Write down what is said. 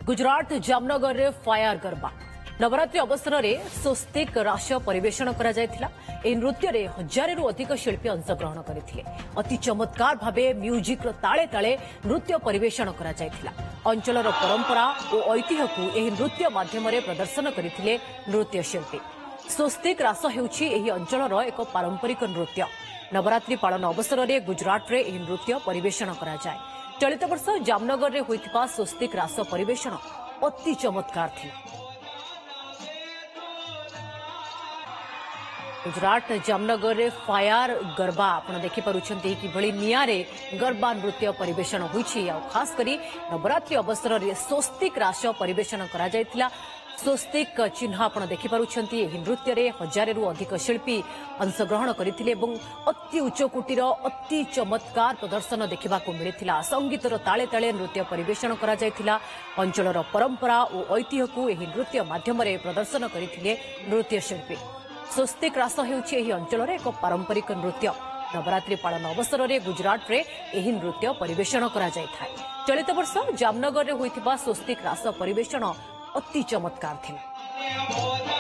गुजरात जामनगर रे फायर गरबा नवरात्रि अवसर में स्वस्तिक रास परिवेषण करा जायथिला। ए नृत्य रे हजारु अधिक शिल्पी अंशग्रहण करथिले। अति चमत्कार भावे म्यूजिक ताले ताले नृत्य परिवेषण करा जायथिला। अंचलर परंपरा और ऐतिह्य को एही नृत्य माध्यम रे प्रदर्शन करथिले नृत्य शिल्पी। स्वस्तिक रास हेउछि एही अंचलर एक पारंपरिक नृत्य। नवरात्रि पालन अवसर में गुजरात रे एही नृत्य परिवेषण करा जाय। चलित वर्ष जामनगर रे होइथिबा स्वस्तिक रास परिवेषण अति चमत्कार थिला। गुजरात जामनगर रे फायर गरबा आपण देखि परुछंती कि भली नियारे गरबा नृत्य परिवेषण होइछि। आ खास करी नवरात्रि अवसर रे स्वस्तिक रास परिवेषण करा जायथिला। स्वस्तिक चिन्ह आपण देखि परुछंती। एही नृत्य रे हजारु अधिक शिल्पी अंशग्रहण करथिले एवं अति उच्च कोटीर अति चमत्कार प्रदर्शन देखिबाकू मिलिथिला। संगीतर ताले ताले नृत्य परिवेषण करा जायथिला। अंचलर परंपरा और ऐतिह्य को एही नृत्य माध्यम रे प्रदर्शन करथिले नृत्य शिल्पी। स्वस्तिक रास हेउछि एही अंचलर एक पारंपरिक नृत्य। नवरात्रि पालन अवसर में गुजरात रे एही नृत्य परिवेषण करा जायथाय। चलित वर्ष जामनगर रे होइथिबा स्वस्तिक रास परिवेषण अति चमत्कार थिला।